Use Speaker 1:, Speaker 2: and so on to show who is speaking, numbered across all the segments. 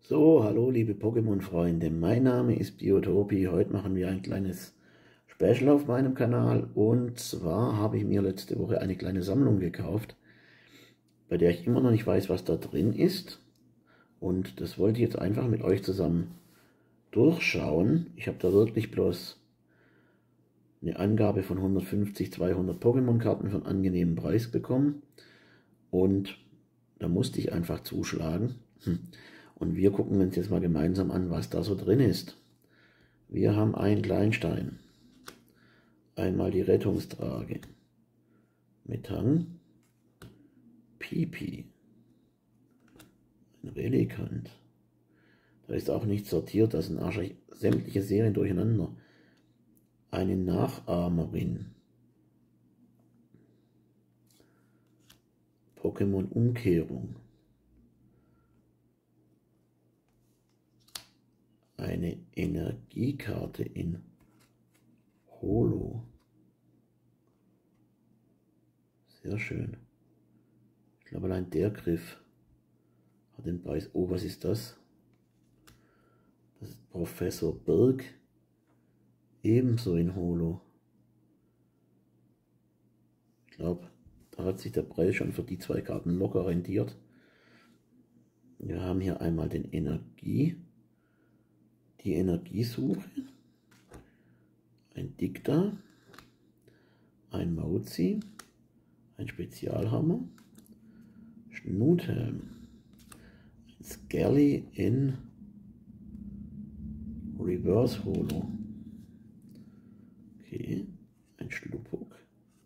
Speaker 1: So, hallo liebe Pokémon-Freunde, mein Name ist Biotopi. Heute machen wir ein kleines Special auf meinem Kanal, und zwar habe ich mir letzte Woche eine kleine Sammlung gekauft, bei der ich immer noch nicht weiß, was da drin ist, und das wollte ich jetzt einfach mit euch zusammen durchschauen. Ich habe da wirklich bloß eine Angabe von 150, 200 Pokémon-Karten von angenehmem Preis bekommen, und da musste ich einfach zuschlagen. Und wir gucken uns jetzt mal gemeinsam an, was da so drin ist. Wir haben einen Kleinstein, einmal die Rettungstrage, Metang, Pipi, ein Relikant. Da ist auch nicht sortiert, das sind sämtliche Serien durcheinander. Eine Nachahmerin, Pokémon-Umkehrung, eine Energiekarte in Holo. Sehr schön. Ich glaube, allein der Griff hat den Preis. Oh, was ist das? Das ist Professor Birk. Ebenso in Holo. Ich glaube, da hat sich der Preis schon für die zwei Karten locker rentiert. Wir haben hier einmal die Energiesuche, ein Dicta, ein Mauzi, ein Spezialhammer, Schnuthelm, ein Skelly in Reverse Holo, okay, ein Schluppuck,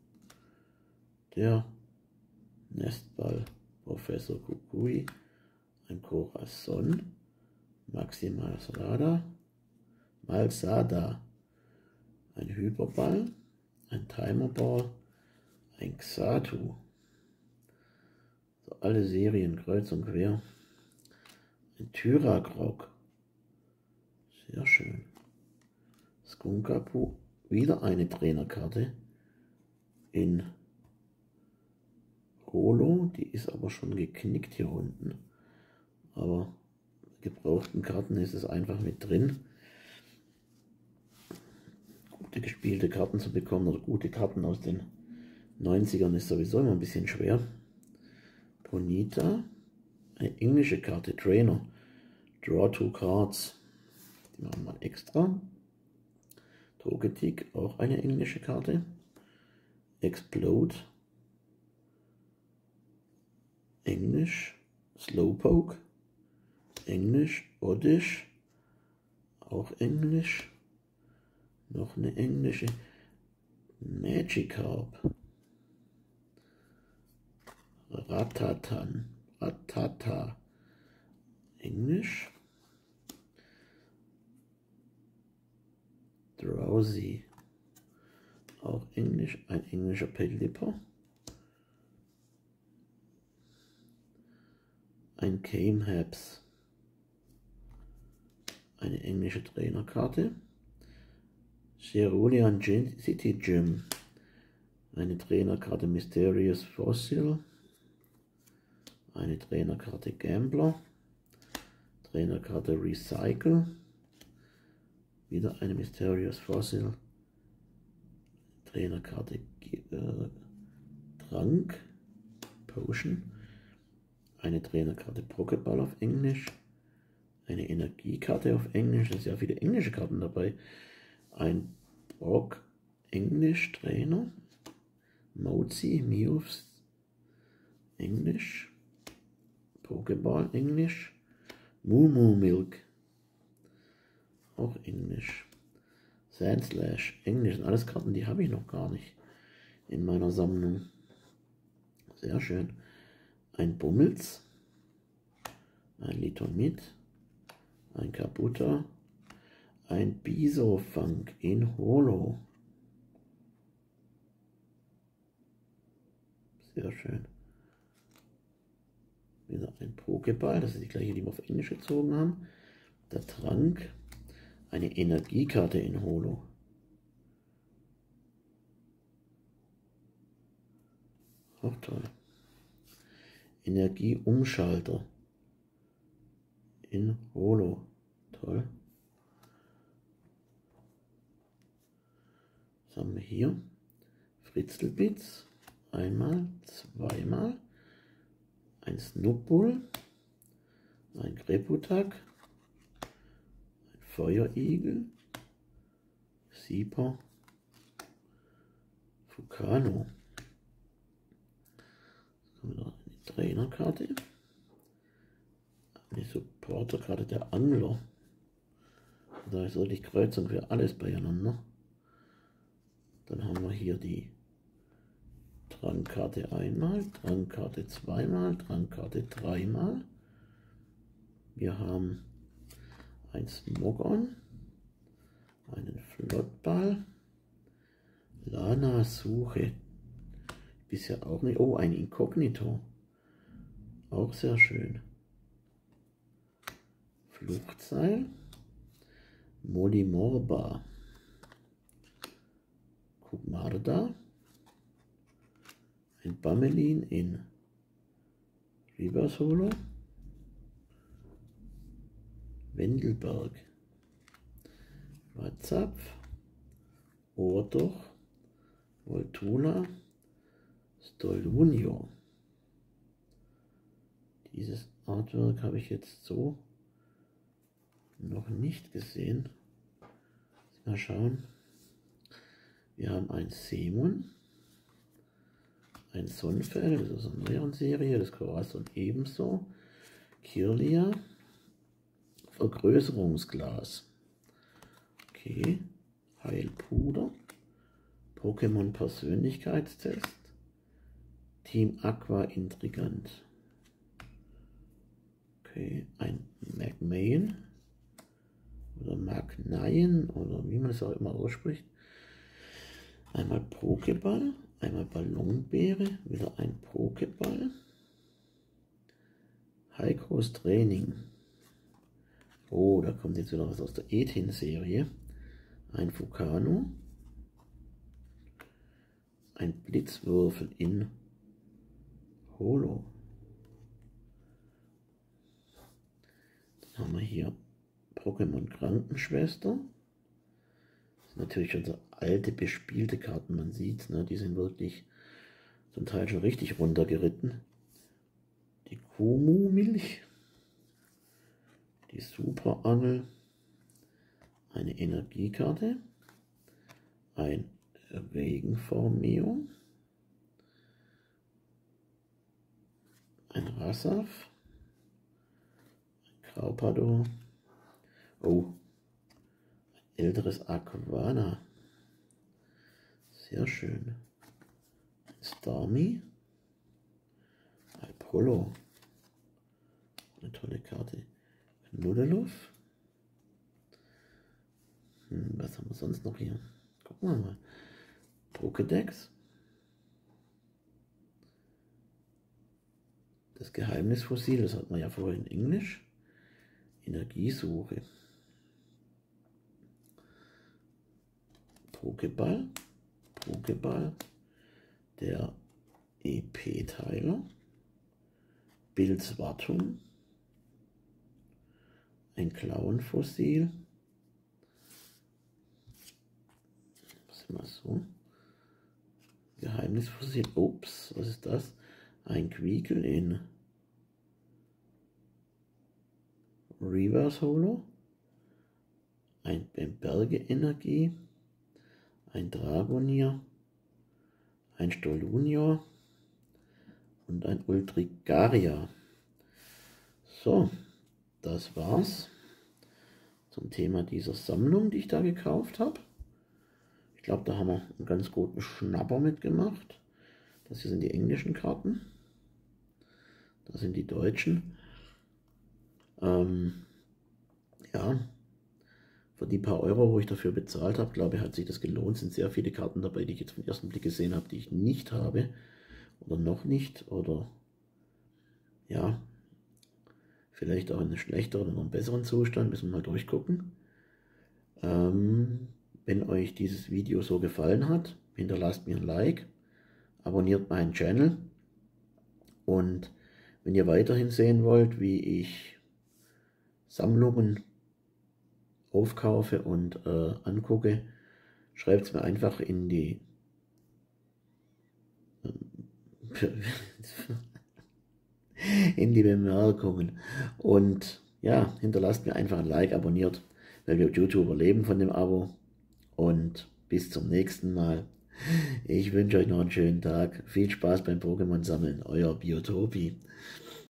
Speaker 1: der Nestball Professor Kukui, ein Corazon, Maximal Malsada, ein Hyperball, ein Timerball, ein Xatu. So, alle Serien kreuz und quer. Ein Tyragrog. Sehr schön. Skunkapu, wieder eine Trainerkarte in Holo. Die ist aber schon geknickt hier unten. Aber gebrauchten Karten ist es einfach mit drin. Gute gespielte Karten zu bekommen oder gute Karten aus den 90ern ist sowieso immer ein bisschen schwer. Bonita, eine englische Karte, Trainer, Draw 2 Cards, die machen wir mal extra. Togetic, auch eine englische Karte. Explode, Englisch. Slowpoke, Englisch. Oddish, auch Englisch. Noch eine englische. Magikarp, Ratata, Englisch. Drowsy, auch Englisch, ein englischer Pelipper. Ein Camehaps, eine englische Trainerkarte. Cerulean City Gym, eine Trainerkarte Mysterious Fossil, eine Trainerkarte Gambler, Trainerkarte Recycle, wieder eine Mysterious Fossil, Trainerkarte Trank, Potion, eine Trainerkarte Pokéball auf Englisch, eine Energiekarte auf Englisch, da sind sehr viele englische Karten dabei, ein Brock Englisch Trainer, Mozi, Mews Englisch, Pokéball Englisch, Moo Milk, auch Englisch, Sandslash Englisch, sind alles Karten, die habe ich noch gar nicht in meiner Sammlung. Sehr schön. Ein Bummels, ein Litomid, ein Kabuta, ein Bisofunk in Holo. Sehr schön. Wieder ein Pokéball, das ist die gleiche, die wir auf Englisch gezogen haben. Der Trank, eine Energiekarte in Holo. Auch toll. Energieumschalter in Holo. Toll. Was haben wir hier? Fritzelbits. Einmal, zweimal. Ein Snubbul. Ein Kreputak. Ein Feuerigel. Sieper. Fukano. Wieder eine Trainerkarte. Eine Supporterkarte der Angler. Da ist wirklich Kreuzung für alles beieinander. Dann haben wir hier die Trankkarte einmal, Trankkarte zweimal, Trankkarte dreimal. Wir haben ein Smogon, einen Flottball, Lana Suche. Bisher auch nicht. Oh, ein Inkognito. Auch sehr schön. Fluchtseil. Molimorba. Kumarda. Ein Bamelin in Reverse Holo. Wendelberg. Watzapf. Ohrdoch. Voltula. Stolunio. Dieses Artwork habe ich jetzt so noch nicht gesehen. Mal schauen. Wir haben ein Seemon, ein Sonnenfell, das ist aus einer neueren Serie, das Corazon ebenso. Kirlia, Vergrößerungsglas. Okay, Heilpuder, Pokémon Persönlichkeitstest. Team Aqua Intrigant. Okay, ein Magmain oder Magnaien oder wie man es auch immer ausspricht. Einmal Pokéball, einmal Ballonbeere, wieder ein Pokéball. Heikos Training. Oh, da kommt jetzt wieder was aus der Ethin-Serie. Ein Fukano. Ein Blitzwürfel in Holo. Dann haben wir hier Pokémon Krankenschwester. Das sind natürlich schon so alte, bespielte Karten, man sieht, ne? Die sind wirklich zum Teil schon richtig runtergeritten. Die Kumu-Milch. Die Superangel. Eine Energiekarte. Ein Regenformeo. Ein Rassaf. Ein Carpador. Oh, ein älteres Aquana. Sehr schön. Ein Starmie. Apollo. Eine tolle Karte. Knuddeluff. Was haben wir sonst noch hier? Gucken wir mal. Pokédex. Das Geheimnisfossil, das hat man ja vorher in Englisch. Energiesuche. Pokéball. Pokéball. Der EP-Teiler. Bildswartung. Ein Clown-Fossil. Was ist mal so? Geheimnisfossil. Ups, was ist das? Ein Quiekel in Reverse Holo. Ein Berge-Energie. Ein Dragonier. Ein Stolunio. Und ein Ultrigaria. So, das war's zum Thema dieser Sammlung, die ich da gekauft habe. Ich glaube, da haben wir einen ganz guten Schnapper mitgemacht. Das hier sind die englischen Karten. Das sind die deutschen. Ja, für die paar Euro, wo ich dafür bezahlt habe, glaube ich, hat sich das gelohnt. Es sind sehr viele Karten dabei, die ich jetzt vom ersten Blick gesehen habe, die ich nicht habe oder noch nicht. Oder ja, vielleicht auch in einem schlechteren oder einem besseren Zustand. Müssen wir mal durchgucken. Wenn euch dieses Video so gefallen hat, hinterlasst mir ein Like, abonniert meinen Channel und wenn ihr weiterhin sehen wollt, wie ich Sammlungen aufkaufe und angucke, schreibt es mir einfach in die in die Bemerkungen. Und ja, hinterlasst mir einfach ein Like, abonniert, weil wir YouTuber leben von dem Abo. Und bis zum nächsten Mal. Ich wünsche euch noch einen schönen Tag. Viel Spaß beim Pokémon sammeln. Euer Biotopi.